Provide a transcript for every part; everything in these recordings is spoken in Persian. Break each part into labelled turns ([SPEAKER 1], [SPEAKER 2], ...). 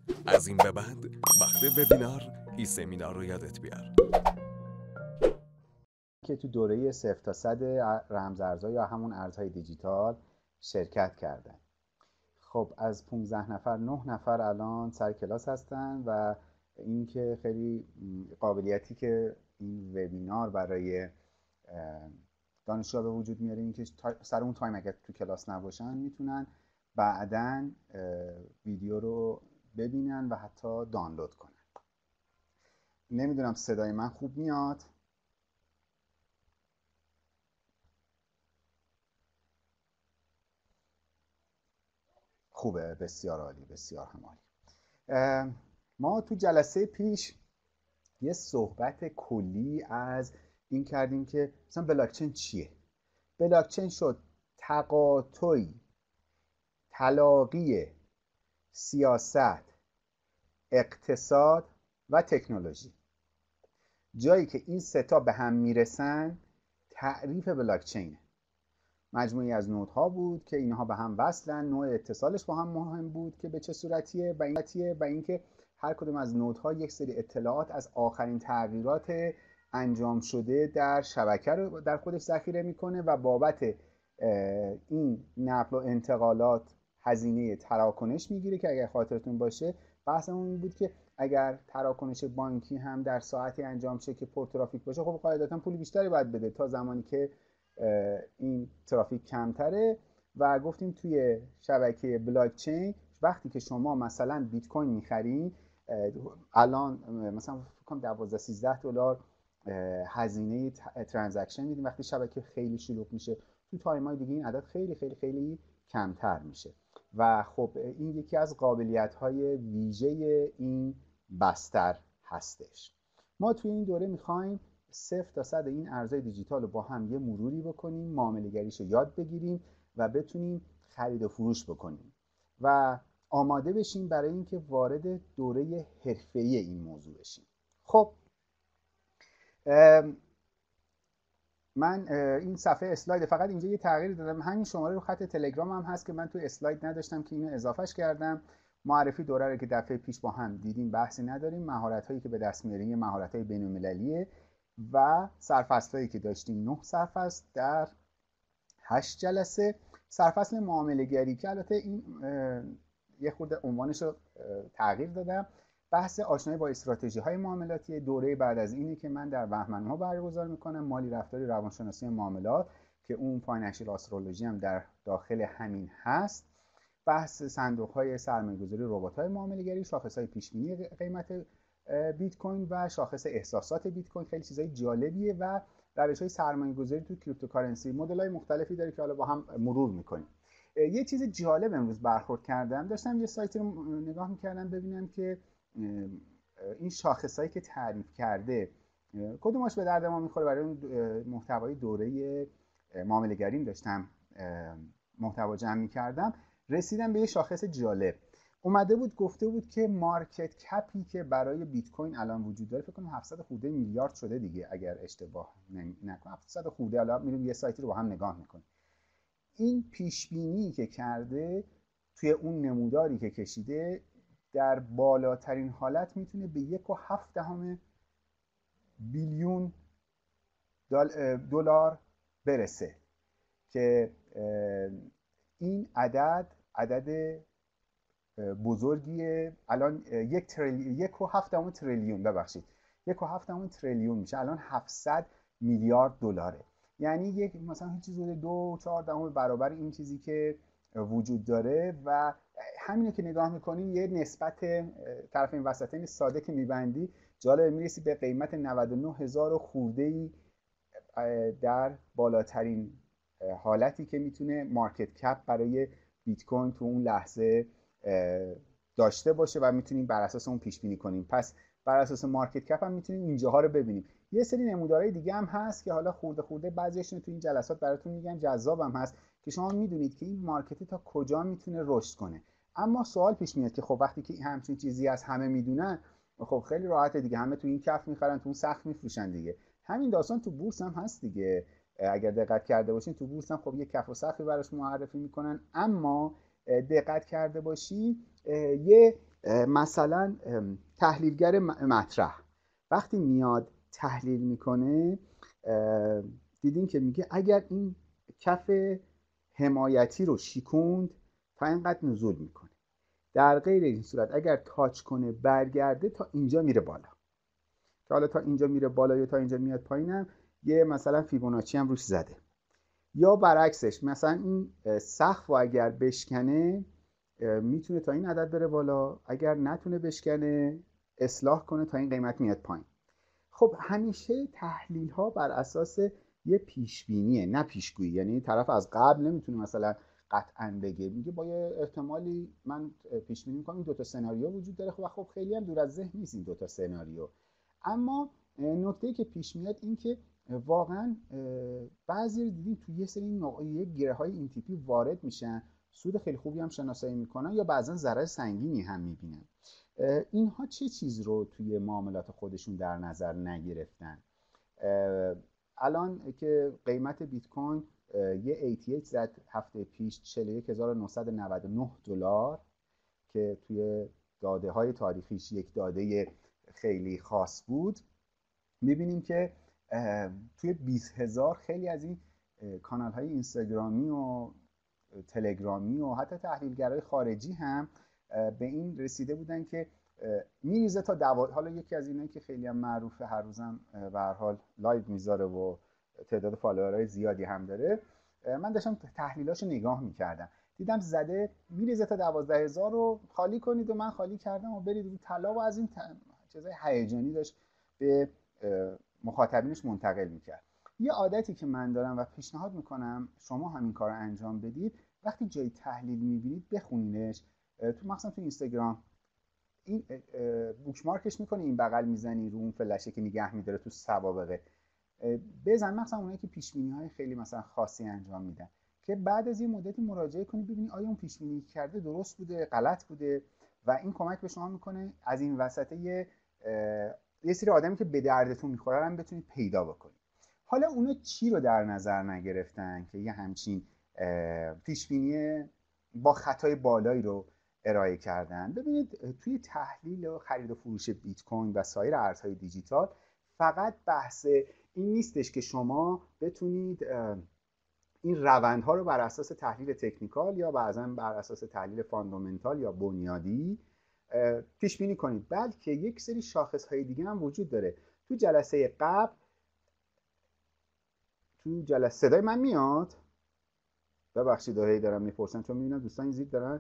[SPEAKER 1] از این به بعد وقت وبینار ای سمینار رو یادت بیار
[SPEAKER 2] که تو دوره 0 تا 100 رمزارزها یا همون ارزهای دیجیتال شرکت کردن. خب از 15 نفر 9 نفر الان سر کلاس هستن و این که خیلی قابلیتی که این وبینار برای دانشجوها به وجود میاره این که سر اون تایم اگر تو کلاس نباشن میتونن بعداً ویدیو رو ببینن و حتی دانلود کنن. نمیدونم صدای من خوب میاد؟ خوبه، بسیار عالی، بسیار هم عالی. ما تو جلسه پیش یه صحبت کلی از این کردیم که مثلا بلاکچین چیه؟ بلاکچین شد تقاطعی تلاقی سیاست، اقتصاد و تکنولوژی. جایی که این سه تا به هم میرسن تعریف بلاکچینه. مجموعی از نودها بود که اینها به هم وصلن، نوع اتصالش با هم مهم بود که به چه صورتیه و اینکه هر کدوم از نودها یک سری اطلاعات از آخرین تغییرات انجام شده در شبکه رو در خودش ذخیره میکنه و بابت این نقل و انتقالات هزینه تراکنش میگیره که اگر خاطرتون باشه بحثمون این بود که اگر تراکنش بانکی هم در ساعتی انجام شه که پر ترافیک باشه خب قاعدتا پول بیشتری باید بده تا زمانی که این ترافیک کمتره. و گفتیم توی شبکه بلاکچین وقتی که شما مثلا بیت کوین میخرین الان مثلا فکر کنم 12 13 دلار هزینه ترانزکشن میدیم. وقتی شبکه خیلی شلوغ میشه تو تایم‌های دیگه این عدد خیلی خیلی خیلی کمتر میشه و خب این یکی از قابلیت‌های ویژه این بستر هستش. ما توی این دوره میخوایم 0 تا 100 این ارزهای دیجیتال رو با هم یه مروری بکنیم، معامله‌گریش رو یاد بگیریم و بتونیم خرید و فروش بکنیم و آماده بشیم برای اینکه وارد دوره حرفه‌ای این موضوع بشیم. خب من این صفحه اسلاید فقط اینجا یه تغییر دادم، همین شماره رو خط تلگرام هم هست که من تو اسلاید نداشتم که اینو اضافهش کردم. معرفی دوره رو که دفعه پیش با هم دیدیم بحثی نداریم. مهارت هایی که به دست میاریم مهارت های بین‌المللیه و سرفصل هایی که داشتیم 9 سرفصل در 8 جلسه. سرفصل معامله گری که البته این یه خورده عنوانش رو تغییر دادم، بحث آشنایی با استراتژی های معاملاتی. دوره بعد از اینه که من در بهمن‌ماه برگزار میکنم، مالی رفتاری روانشناسی معاملات که اون فاینانشال آسترولوژی هم در داخل همین هست. بحث صندوق های سرمایه‌گذاری ربات های معامله‌گری، شاخص های پیش بینی قیمت بیت کوین و شاخص احساسات بیت کوین. خیلی چیزای جالبیه و روش های سرمایه‌گذاری تو کریپتوکارنسی مدل های مختلفی داره که حالا با هم مرور میکنیم. یه چیز جالب امروز برخورد کردم، داشتم یه سایتی رو نگاه میکردم ببینم که این شاخصایی که تعریف کرده کدومش به درد ما میخوره. برای اون محتوای دوره معامله گریم داشتم محتوا جمع میکردم، رسیدم به یه شاخص جالب. اومده بود گفته بود که مارکت کپی که برای بیت کوین الان وجود داره فکر کنم 700 خورده میلیارد شده دیگه اگر اشتباه نکنم، 700 خورده. الان میریم یه سایتی رو با هم نگاه میکنیم. این پیش بینی که کرده توی اون نموداری که کشیده در بالاترین حالت میتونه به 1.7 بیلیون دلار برسه که این عدد بزرگیه. الان 1.7 تریلیون ببخشید 1.7 تریلیون میشه، الان 700 میلیارد دلاره. یعنی یک مثلا هیچ چیزی 2.4 برابر این چیزی که وجود داره و همینه که نگاه میکنین یه نسبت طرف این وسطین ساده که میبندی جالب میرسی به قیمت 99,000 خورده‌ای در بالاترین حالتی که میتونه مارکت کپ برای بیت کوین تو اون لحظه داشته باشه و میتونیم بر اساس اون پیش بینی کنیم. پس بر اساس مارکت کپ هم میتونیم اینجاها رو ببینیم. یه سری نمودارهای دیگه هم هست که حالا خورده بعضیشون تو این جلسات براتون میگم، جذابم هست که شما میدونید که این مارکت تا کجا میتونه رشد کنه. اما سوال پیش میاد که خب وقتی که همچین چیزی از همه میدونن خب خیلی راحته دیگه، همه تو این کف میخرن تو اون سقف میفروشن دیگه. همین داستان تو بورس هم هست دیگه. اگر دقت کرده باشین تو بورس هم خب یه کف و سقفی براش معرفی میکنن، اما دقت کرده باشی یه مثلا تحلیلگر مطرح وقتی میاد تحلیل میکنه، دیدین که میگه اگر این کف حمایتی رو شیکوند تا اینقدر نزول میکنه، در غیر این صورت اگر تاچ کنه برگرده تا اینجا میره بالا. که حالا تا اینجا میره بالا یا تا اینجا میاد پایینم یه مثلا فیبوناچی هم روش زده. یا برعکسش مثلا این سقف رو اگر بشکنه میتونه تا این عدد بره بالا، اگر نتونه بشکنه اصلاح کنه تا این قیمت میاد پایین. خب همیشه تحلیل ها بر اساس یه پیش بینیه نه پیشگویی. یعنی طرف از قبل نمیتونه مثلا قطعا بگه، میگه با یه احتمالی من پیش بینی میکنم این دوتا سناریو وجود داره. خب خیلی هم دور از ذهن نیست این دوتا سناریو. اما نکته‌ای که پیش میاد این که واقعا بعضی رو دیدیم توی یه سری نوعیه گره های این تیپی وارد میشن، سود خیلی خوبی هم شناسایی میکنن یا بعضا ضرر سنگینی هم میبینن. اینها چه چیز رو توی معاملات خودشون در نظر نگرفتن؟ الان که قیمت بیت کوین یه ATH زد هفته پیش 41999 دلار که توی داده های تاریخیش یک داده خیلی خاص بود. میبینیم که توی 20,000 خیلی از این کانال های اینستاگرامی و تلگرامی و حتی تحلیلگرای خارجی هم به این رسیده بودن که میریزه تا حالا یکی از اینایی که خیلی هم معروفه، هر روزم به هر حال لایو میذاره و تعداد فالوورهای زیادی هم داره، من داشتم تحلیلاشو نگاه میکردم دیدم زده میریزه تا 12,000 رو خالی کنید و من خالی کردم و برید رو طلا و از این چیزای هیجانی داشت به مخاطبینش منتقل میکرد. یه عادتی که من دارم و پیشنهاد میکنم شما همین کار رو انجام بدید، وقتی جای تحلیل میبینید بخونینش. تو مثلا تو اینستاگرام این بوکمارکش میکنی، این بغل میزنی رو اون فلشه که نگه میداره تو سوابقه بزن، مثلا اونایی که پیش بینی های خیلی مثلا خاصی انجام میدن که بعد از یه مدتی مراجعه کنی ببینی آیا اون پیش بینی کرده درست بوده غلط بوده، و این کمک به شما میکنه از این وسط یه سری آدمی که به دردتون میخوره هم بتونید پیدا بکنید. حالا اونا چی رو در نظر نگرفتن که یه همچین پیش بینی با خطای بالایی رو ارائه کردن؟ ببینید توی تحلیل و خرید و فروش بیت کوین و سایر ارزهای دیجیتال فقط بحث این نیستش که شما بتونید این روندها رو بر اساس تحلیل تکنیکال یا بعضا بر اساس تحلیل فاندامنتال یا بنیادی پیش بینی کنید، بلکه یک سری شاخص های دیگه هم وجود داره. تو جلسه قبل صدای من میاد؟ ببخشید هی دارم میپرسم چون میبینم دوستان زیر دارن.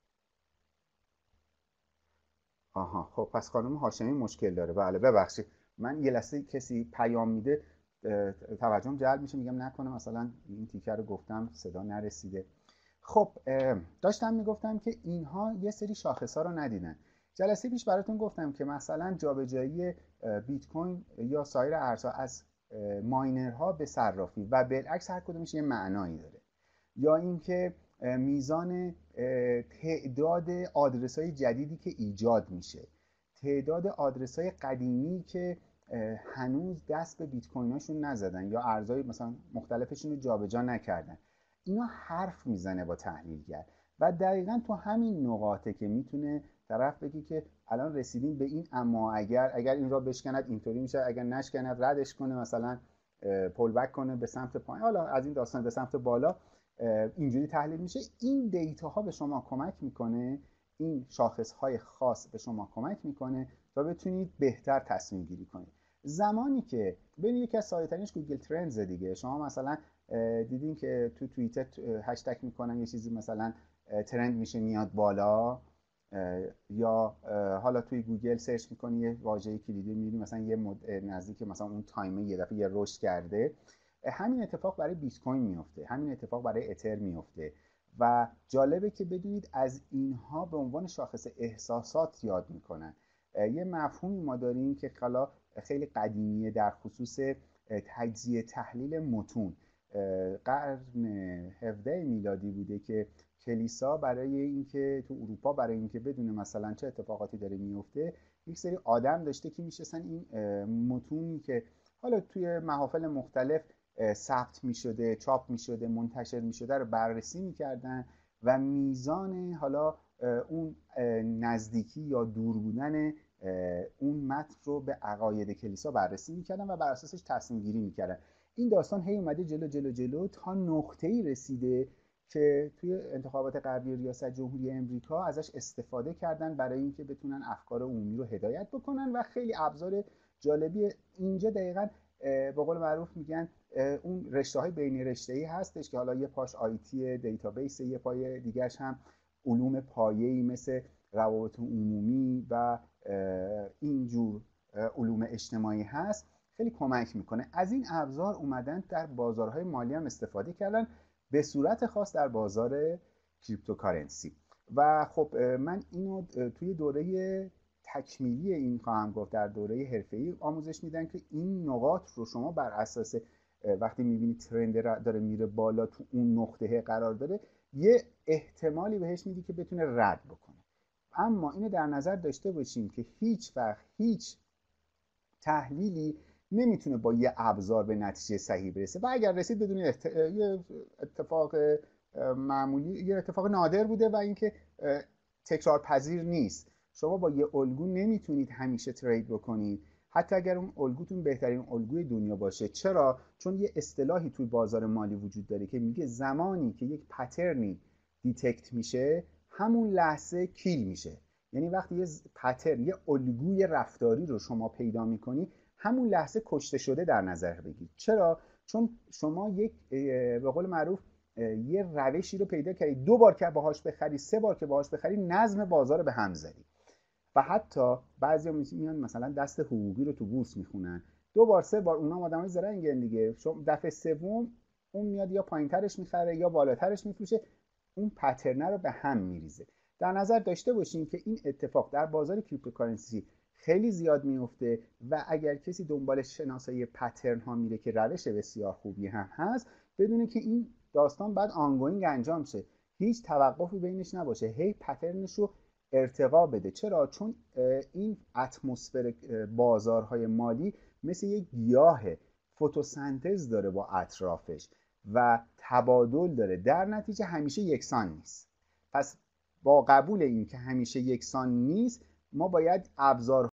[SPEAKER 2] آها خب پس خانم هاشمی مشکل داره. بله ببخشید، من یه لحظه کسی پیام میده توجهم جلب میشه، میگم نکنه مثلا این تیکر رو گفتم صدا نرسیده. خب داشتم میگفتم که اینها یه سری شاخص ها رو ندیدن. جلسه پیش براتون گفتم که مثلا جابجایی بیت کوین یا سایر ارزها از ماینرها به صرافی و بالعکس هر کدومش یه معنایی داره، یا اینکه میزان تعداد آدرس‌های جدیدی که ایجاد میشه، تعداد آدرس‌های قدیمی که هنوز دست به بیت کویناشون نزدن یا ارزهای مثلا مختلفشون رو جابجا نکردن، اینا حرف میزنه با تحلیلگر و دقیقاً تو همین نقاطه که میتونه طرف بگی که الان رسیدیم به این، اما اگر این را بشکند اینطوری میشه، اگر نشکند ردش کنه، مثلا پول بک کنه به سمت پایین، حالا از این داستان به سمت بالا اینجوری تحلیل میشه. این دیتا ها به شما کمک میکنه، این شاخص های خاص به شما کمک میکنه تا بتونید بهتر تصمیم گیری کنید. زمانی که ببینید یکی از سایه‌ترینش گوگل ترندز دیگه، شما مثلا دیدین که تو توییتر هشتگ میکنن یه چیزی مثلا ترند میشه میاد بالا، یا حالا توی گوگل سرچ میکنی یه واژه کلیدی میبینی مثلا یه نزدیک مثلا اون تایمه یه دفعه یه رشد کرده. همین اتفاق برای بیت کوین میفته، همین اتفاق برای اتر میفته و جالبه که بدونید از اینها به عنوان شاخص احساسات یاد میکنن. یه مفهومی ما داریم که خیلی قدیمیه در خصوص تجزیه تحلیل متون. قرن 17 میلادی بوده که کلیسا برای اینکه تو اروپا برای اینکه بدونه مثلا چه اتفاقاتی داره میفته، یک سری آدم داشته که میشستن این متونی که حالا توی محافل مختلف ثبت میشده، چاپ میشده، منتشر میشده رو بررسی میکردن و میزان حالا اون نزدیکی یا دور بودن اون متن رو به عقاید کلیسا بررسی میکردن و بر اساسش تصمیم گیری میکردن. این داستان هی اومده جلو جلو جلو تا نقطه‌ای رسیده که توی انتخابات قبلی ریاست جمهوری امریکا ازش استفاده کردن برای اینکه بتونن افکار عمومی رو هدایت بکنن و خیلی ابزار جالبی اینجا دقیقاً به قول معروف میگن اون رشته‌های بین رشته‌ای هستش که حالا یه پاش آیتی دیتابیس، یه پای دیگه‌اش هم علوم پایه‌ای مثل روابط عمومی و اینجور علوم اجتماعی هست، خیلی کمک میکنه. از این ابزار اومدن در بازارهای مالی هم استفاده کردن، به صورت خاص در بازار کریپتوکارنسی. و خب من اینو توی دوره تکمیلی این خواهم گفت، در دوره حرفه‌ای آموزش میدن که این نقاط رو شما بر اساس وقتی میبینی ترند داره میره بالا، تو اون نقطه قرار داره، یه احتمالی بهش میدی که بتونه رد بکنه. اما اینو در نظر داشته باشیم که هیچ وقت هیچ تحلیلی نمیتونه با یه ابزار به نتیجه صحیح برسه و اگر رسید بدون یه اتفاق معمولی، یه اتفاق نادر بوده و اینکه تکرار پذیر نیست. شما با یه الگو نمیتونید همیشه ترید بکنید، حتی اگر اون الگوتون بهترین الگوی دنیا باشه. چرا؟ چون یه اصطلاحی توی بازار مالی وجود داره که میگه زمانی که یک پترنی دیتکت میشه همون لحظه کیل میشه. یعنی وقتی یه پترن، یه الگوی رفتاری رو شما پیدا میکنی، همون لحظه کشته شده در نظر بگیرید. چرا؟ چون شما یک به قول معروف یه روشی رو پیدا کردی، 2 بار که باهاش بخری، 3 بار که باهاش بخری، نظم بازار رو به هم زدی. و حتی بعضیا میان مثلا دست حقوقی رو تو بورس میخونن، 2 بار 3 بار، اونا آدمای زرنگن دیگه، دفعه سوم اون میاد یا پایینترش میخره یا بالاترش میفروشه، اون پترن رو به هم میریزه. در نظر داشته باشیم که این اتفاق در بازار کریپتوکارنسی خیلی زیاد میفته و اگر کسی دنبال شناسایی پترن ها میره که روش بسیار خوبی هم هست، بدونه که این داستان بعد آنگوینگ انجام شه، هیچ توقفی بینش نباشه، هی پترنش رو ارتقا بده. چرا؟ چون این اتمسفر بازارهای مالی مثل یک گیاه، فتوسنتز داره با اطرافش و تبادل داره، در نتیجه همیشه یکسان نیست. پس با قبول این که همیشه یکسان نیست، ما باید ابزار